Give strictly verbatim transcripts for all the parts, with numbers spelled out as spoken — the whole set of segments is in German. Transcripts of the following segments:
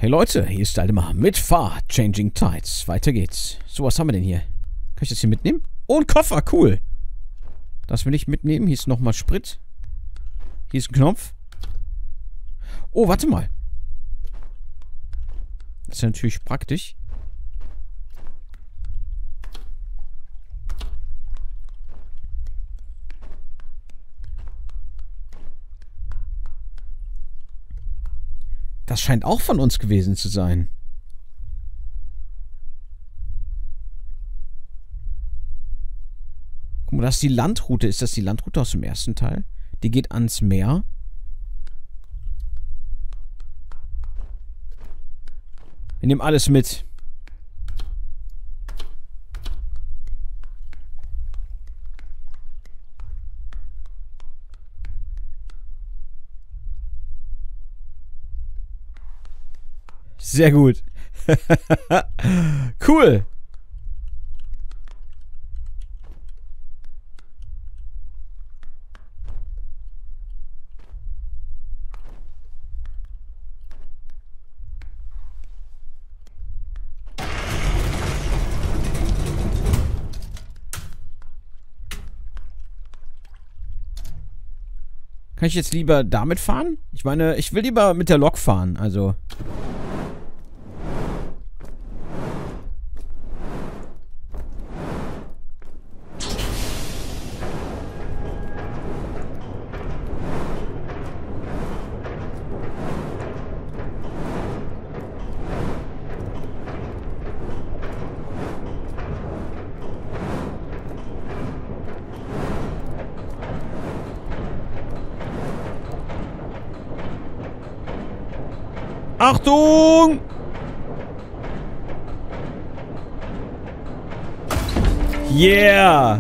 Hey Leute, hier ist Aldemar mit Fahr Changing Tides. Weiter geht's. So, was haben wir denn hier? Kann ich das hier mitnehmen? Oh, ein Koffer, cool. Das will ich mitnehmen. Hier ist nochmal Sprit. Hier ist ein Knopf. Oh, warte mal. Das ist ja natürlich praktisch. Das scheint auch von uns gewesen zu sein. Guck mal, das ist die Landroute. Ist das die Landroute aus dem ersten Teil? Die geht ans Meer. Wir nehmen alles mit. Sehr gut. Cool. Kann ich jetzt lieber damit fahren? Ich meine, ich will lieber mit der Lok fahren, also... Achtung! Yeah!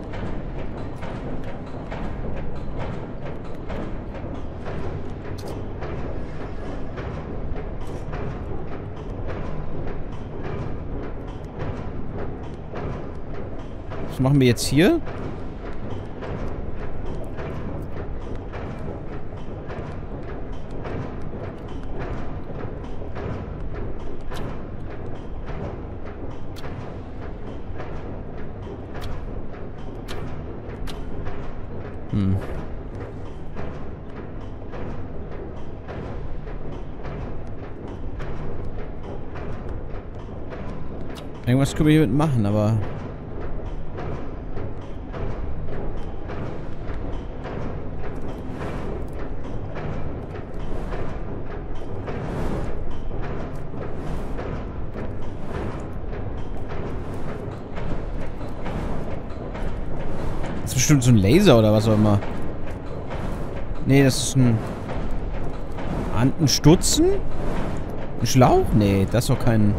Was machen wir jetzt hier? Hm. Irgendwas können wir hiermit machen, aber... Das ist bestimmt so ein Laser oder was auch immer. Nee, das ist ein... Ein Stutzen? Ein Schlauch? Nee, das ist doch kein...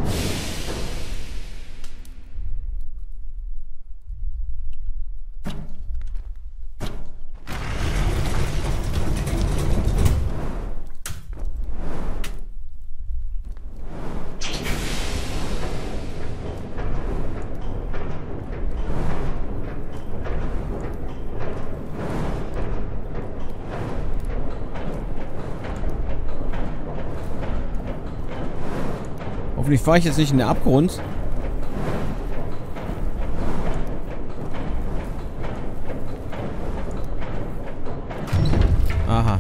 Hoffentlich fahre ich jetzt nicht in den Abgrund. Aha.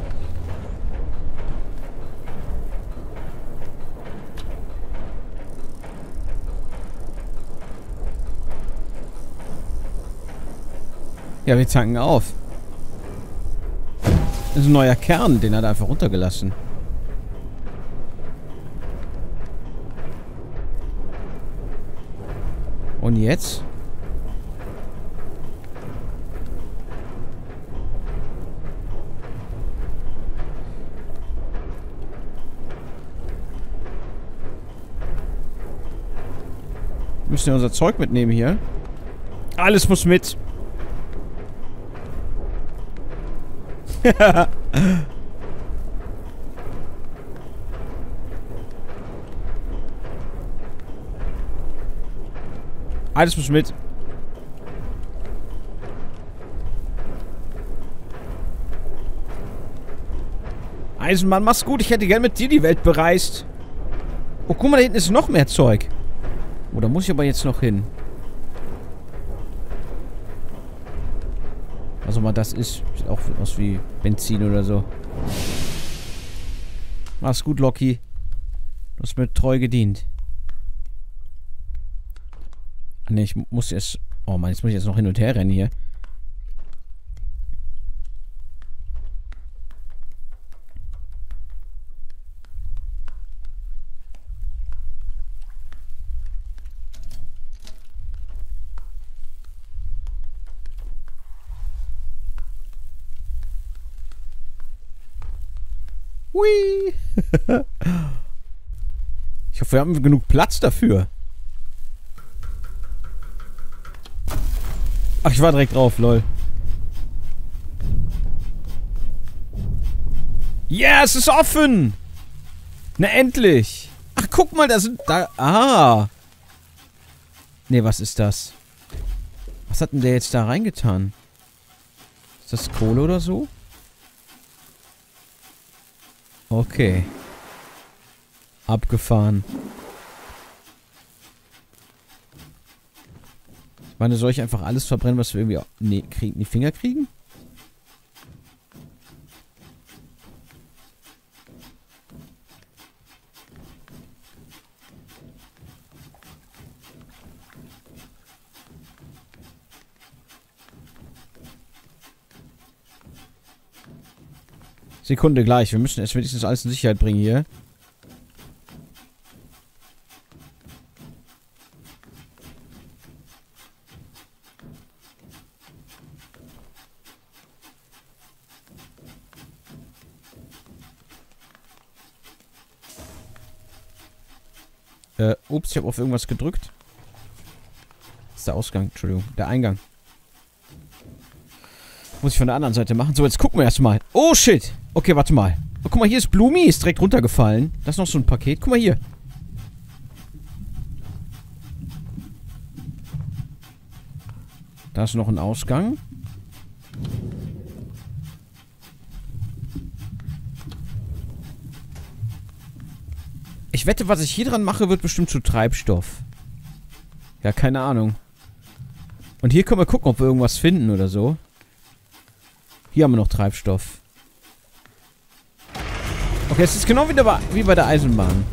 Ja, wir tanken auf. Das ist ein neuer Kern, den hat er einfach runtergelassen. Und jetzt? Wir müssen ja unser Zeug mitnehmen hier. Alles muss mit. Alles muss mit. Eisenmann, mach's gut. Ich hätte gern mit dir die Welt bereist. Oh, guck mal, da hinten ist noch mehr Zeug. Oh, da muss ich aber jetzt noch hin. Also mal das ist. Sieht auch aus wie Benzin oder so. Mach's gut, Loki. Du hast mir treu gedient. Ah, ne, ich muss jetzt... Oh Mann, jetzt muss ich jetzt noch hin und her rennen hier. Hui! Ich hoffe, wir haben genug Platz dafür. Ach, ich war direkt drauf, lol. Ja, es ist offen! Na, endlich! Ach, guck mal, da sind... Da... Ah! Nee, was ist das? Was hat denn der jetzt da reingetan? Ist das Kohle oder so? Okay. Abgefahren. Ich meine, soll ich einfach alles verbrennen, was wir irgendwie nee, kriegen, in die Finger kriegen? Sekunde gleich. Wir müssen erst wenigstens alles in Sicherheit bringen hier. Äh, ups, ich habe auf irgendwas gedrückt. Das ist der Ausgang, Entschuldigung. Der Eingang. Muss ich von der anderen Seite machen. So, jetzt gucken wir erstmal. Oh, shit. Okay, warte mal. Oh, guck mal, hier ist Blumi. Ist direkt runtergefallen. Das ist noch so ein Paket. Guck mal hier. Da ist noch ein Ausgang. Ich wette, was ich hier dran mache, wird bestimmt zu Treibstoff. Ja, keine Ahnung. Und hier können wir gucken, ob wir irgendwas finden oder so. Hier haben wir noch Treibstoff. Okay, es ist genau wie, der, wie bei der Eisenbahn.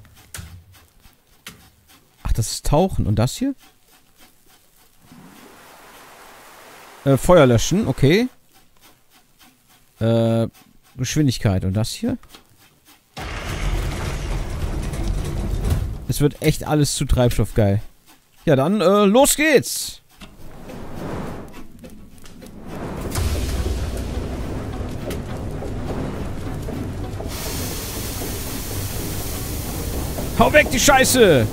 Ach, das ist Tauchen. Und das hier? Äh, Feuer löschen, okay. Äh, Geschwindigkeit. Und das hier? Es wird echt alles zu Treibstoff geil. Ja, dann, äh, los geht's! Hau weg, die Scheiße!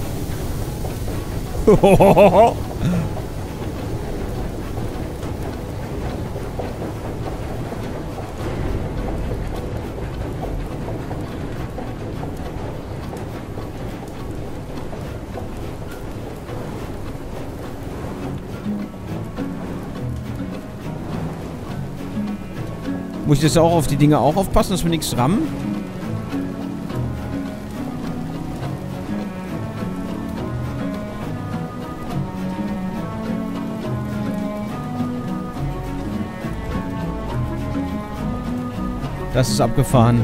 Muss ich jetzt auch auf die Dinge auch aufpassen, dass wir nichts rammen? Das ist abgefahren.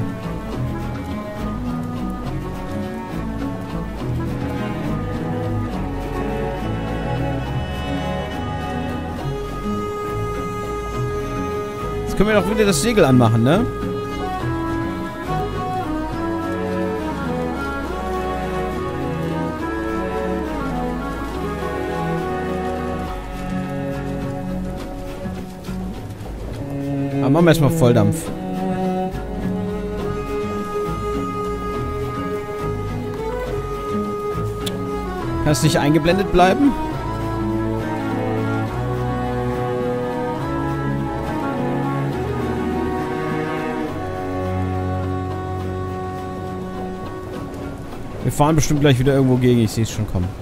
Jetzt können wir doch wieder das Segel anmachen, ne? Aber machen wir erstmal Volldampf. Kann es nicht eingeblendet bleiben? Wir fahren bestimmt gleich wieder irgendwo gegen. Ich sehe es schon kommen.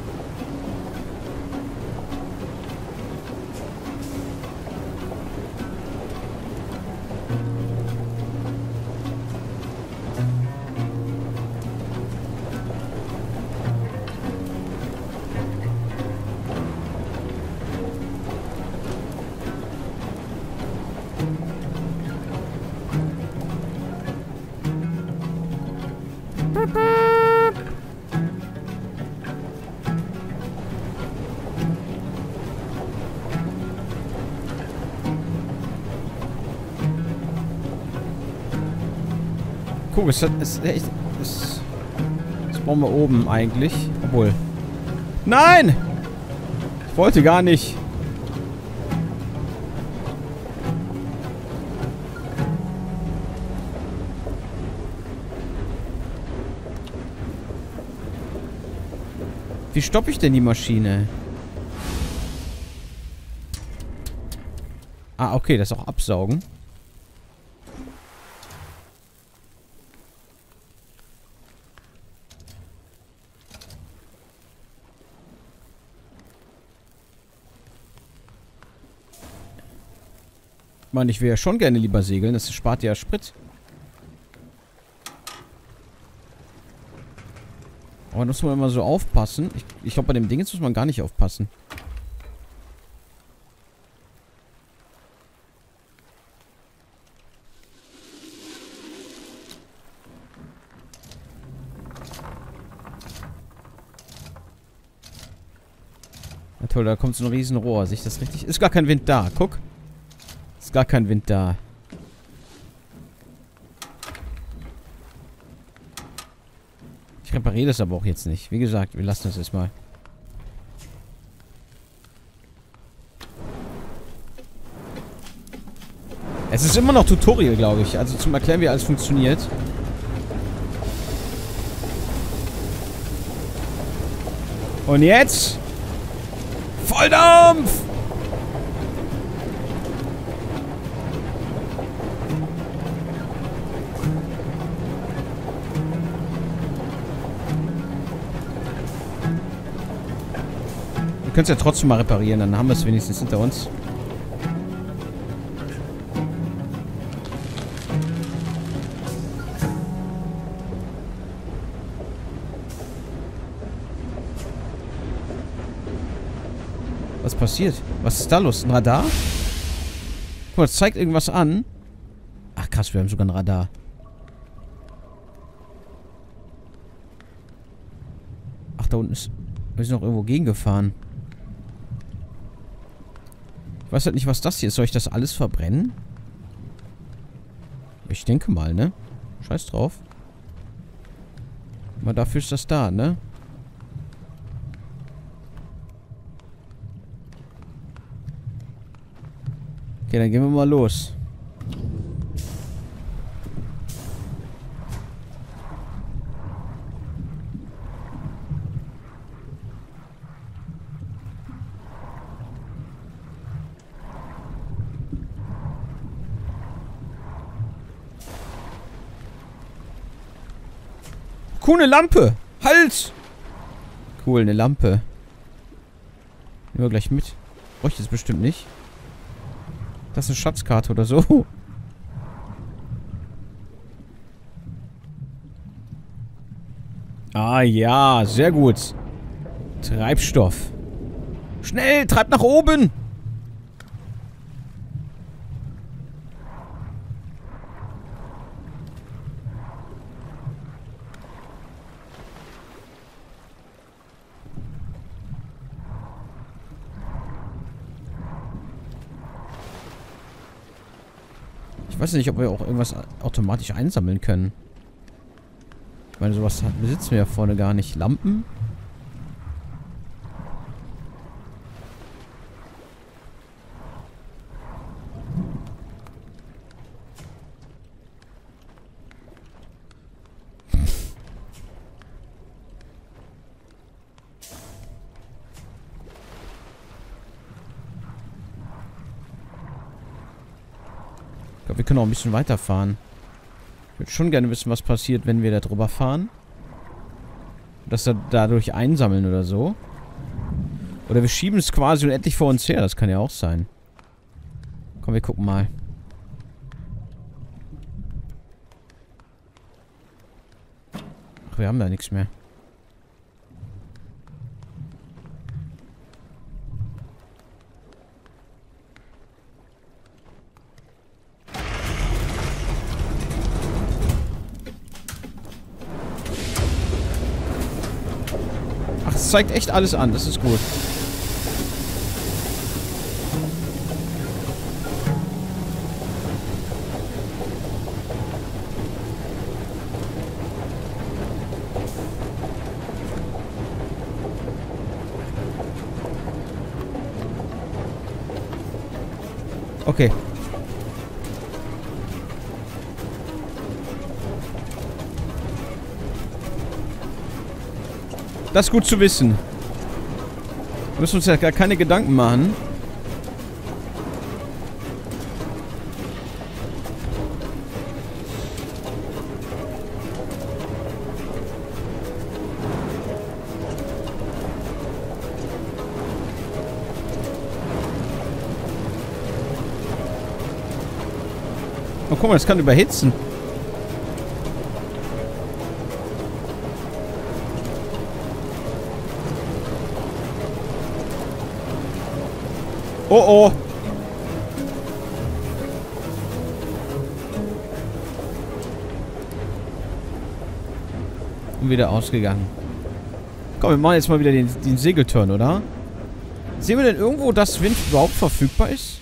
Guck, es ist echt... Es, das brauchen wir oben eigentlich. Obwohl... Nein! Ich wollte gar nicht. Wie stoppe ich denn die Maschine? Ah, okay, das auch absaugen. Ich meine, ich will ja schon gerne lieber segeln. Das spart ja Sprit. Aber da muss man immer so aufpassen. Ich, ich glaube, bei dem Ding jetzt muss man gar nicht aufpassen. Na toll, da kommt so ein Riesenrohr. Sehe ich das richtig? Ist gar kein Wind da. Guck. Ist gar kein Wind da. Ich repariere das aber auch jetzt nicht. Wie gesagt, wir lassen das jetzt mal. Es ist immer noch Tutorial, glaube ich. Also zum Erklären, wie alles funktioniert. Und jetzt? Volldampf! Wir können es ja trotzdem mal reparieren, dann haben wir es wenigstens hinter uns. Was passiert? Was ist da los? Ein Radar? Guck mal, es zeigt irgendwas an. Ach krass, wir haben sogar ein Radar. Ach, da unten ist... Wir sind noch irgendwo gegengefahren. Ich weiß halt nicht, was das hier ist. Soll ich das alles verbrennen? Ich denke mal, ne? Scheiß drauf. Aber dafür ist das da, ne? Okay, dann gehen wir mal los. Cool, eine Lampe. Halt! Cool, eine Lampe. Nehmen wir gleich mit. Brauche ich jetzt bestimmt nicht. Das ist eine Schatzkarte oder so. Ah ja, sehr gut. Treibstoff. Schnell, treib nach oben! Ich weiß nicht, ob wir auch irgendwas automatisch einsammeln können. Ich meine, sowas besitzen wir ja vorne gar nicht. Lampen? Ich glaube, wir können auch ein bisschen weiterfahren. Ich würde schon gerne wissen, was passiert, wenn wir da drüber fahren. Dass wir dadurch einsammeln oder so. Oder wir schieben es quasi unendlich vor uns her. Das kann ja auch sein. Komm, wir gucken mal. Ach, wir haben da nichts mehr. zeigt echt alles an. Das ist gut. Okay. Das ist gut zu wissen. Wir müssen uns ja gar keine Gedanken machen. Oh, guck mal, das kann überhitzen. Oh, oh. Und wieder ausgegangen. Komm, wir machen jetzt mal wieder den, den Segelturn, oder? Sehen wir denn irgendwo, dass Wind überhaupt verfügbar ist?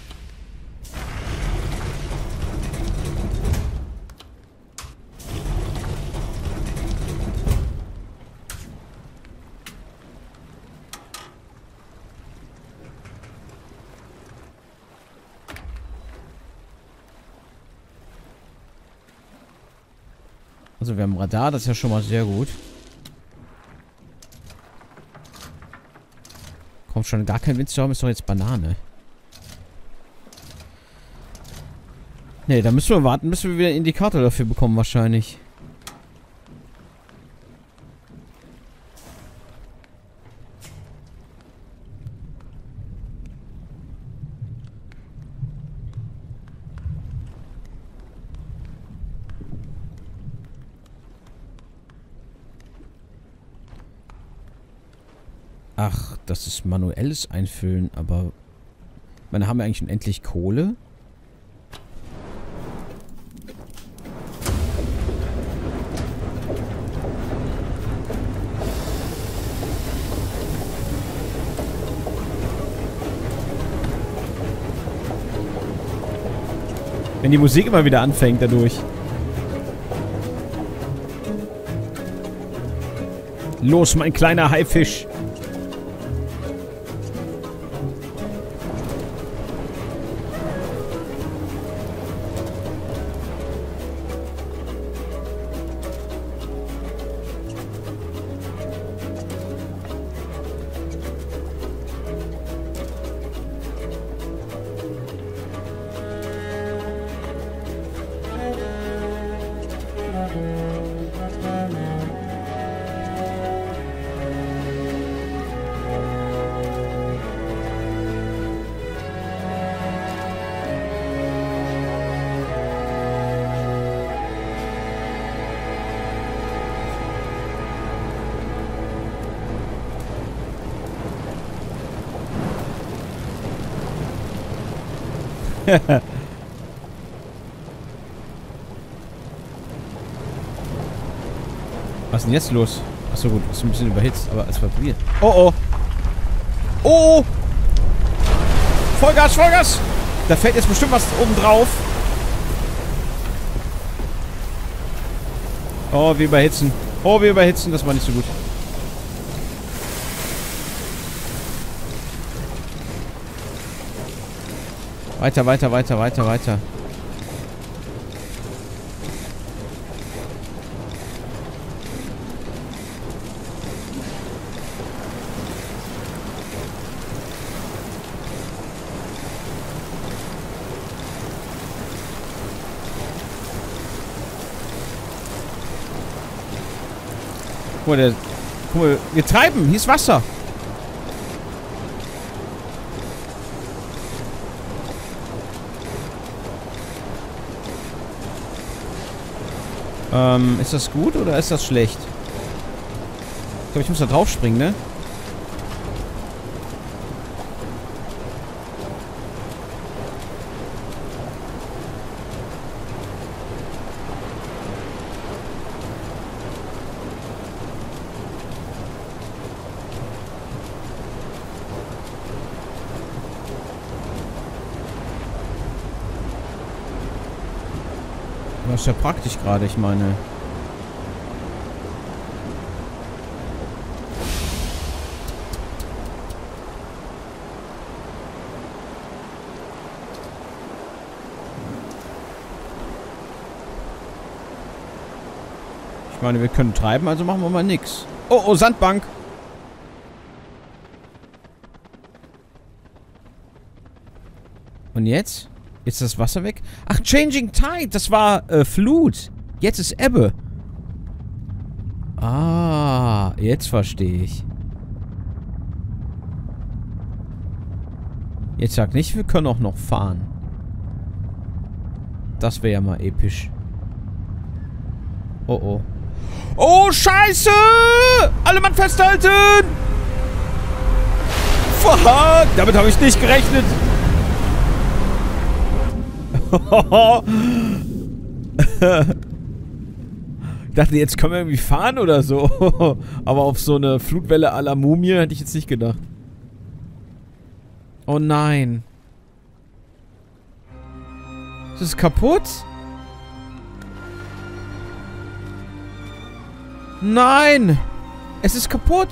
Also wir haben Radar, das ist ja schon mal sehr gut. Kommt schon, gar kein Wind zu haben, ist doch jetzt Banane. Ne, da müssen wir warten, bis wir wieder einen Indikator dafür bekommen wahrscheinlich. Ach, das ist manuelles Einfüllen, aber... Ich meine, haben wir eigentlich unendlich Kohle? Wenn die Musik immer wieder anfängt dadurch. Los, mein kleiner Haifisch. Was ist denn jetzt los? Achso gut, ist ein bisschen überhitzt, aber es vibriert. Oh oh! Oh! Vollgas, Vollgas! Da fällt jetzt bestimmt was oben drauf. Oh, wir überhitzen. Oh, wir überhitzen, das war nicht so gut. Weiter, weiter, weiter, weiter, weiter. Guck mal, der, guck mal, wir treiben, hier ist Wasser. Ähm, ist das gut oder ist das schlecht? Ich glaube, ich muss da drauf springen, ne? Das ist ja praktisch gerade, ich meine. Ich meine, wir können treiben, also machen wir mal nix. Oh, oh, Sandbank! Und jetzt? Ist das Wasser weg? Ach, Changing Tide! Das war äh, Flut. Jetzt ist Ebbe. Ah, jetzt verstehe ich. Jetzt sag nicht, wir können auch noch fahren. Das wäre ja mal episch. Oh, oh. Oh, Scheiße! Alle Mann festhalten! Fuck! Damit habe ich nicht gerechnet. Ich dachte, jetzt können wir irgendwie fahren oder so. Aber auf so eine Flutwelle à la Mumie hätte ich jetzt nicht gedacht. Oh nein. Ist es kaputt? Nein! Es ist kaputt!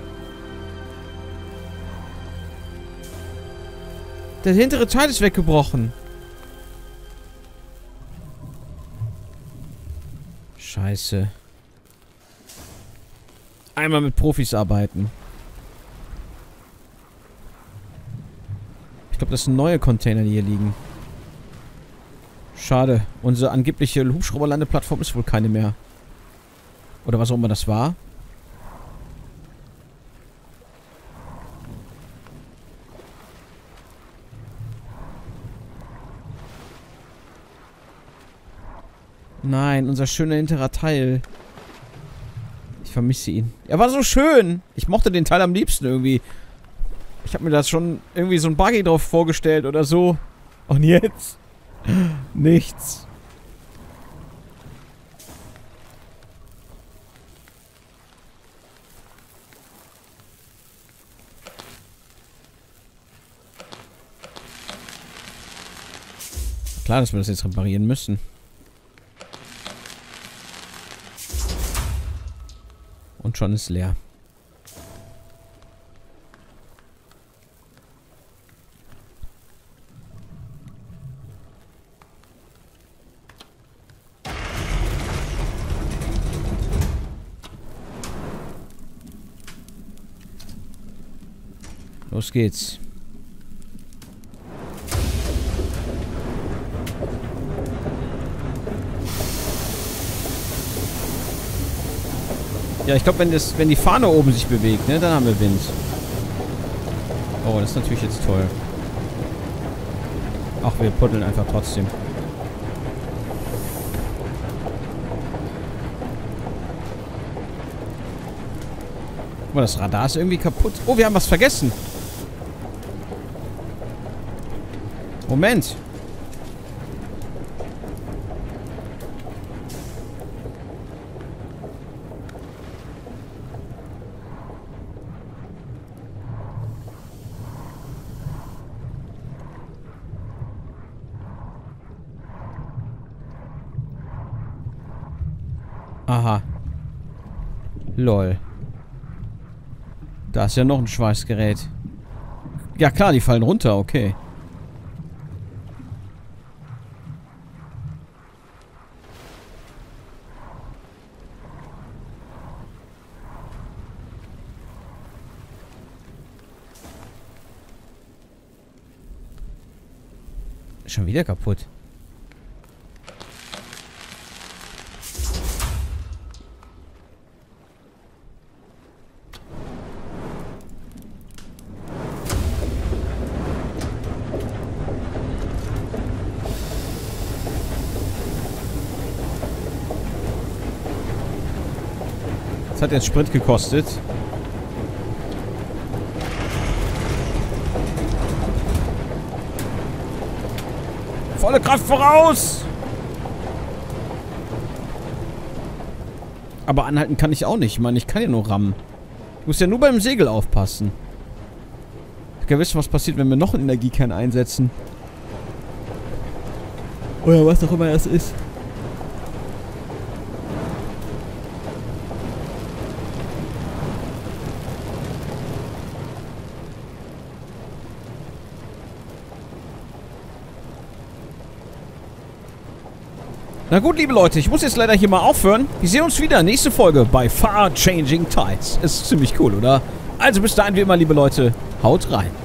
Der hintere Teil ist weggebrochen. Scheiße. Einmal mit Profis arbeiten. Ich glaube, das sind neue Container, die hier liegen. Schade. Unsere angebliche Hubschrauberlandeplattform ist wohl keine mehr. Oder was auch immer das war. Nein, unser schöner hinterer Teil. Ich vermisse ihn. Er war so schön. Ich mochte den Teil am liebsten irgendwie. Ich habe mir das schon irgendwie so ein Buggy drauf vorgestellt oder so. Und jetzt? Nichts. Klar, dass wir das jetzt reparieren müssen. Und schon ist leer. Los geht's. Ja, ich glaube, wenn das, wenn die Fahne oben sich bewegt, ne, dann haben wir Wind. Oh, das ist natürlich jetzt toll. Ach, wir puddeln einfach trotzdem. Guck mal, das Radar ist irgendwie kaputt. Oh, wir haben was vergessen. Moment. Aha. Lol. Da ist ja noch ein Schweißgerät. Ja klar, die fallen runter, okay. Schon wieder kaputt. Das hat jetzt Sprit gekostet. Volle Kraft voraus! Aber anhalten kann ich auch nicht. Ich meine, ich kann ja nur rammen. Ich muss ja nur beim Segel aufpassen. Ich kann wissen, was passiert, wenn wir noch einen Energiekern einsetzen. Oder was auch immer das ist. Na gut, liebe Leute, ich muss jetzt leider hier mal aufhören. Wir sehen uns wieder nächste Folge bei Far Changing Tides. Ist ziemlich cool, oder? Also bis dahin wie immer, liebe Leute, haut rein.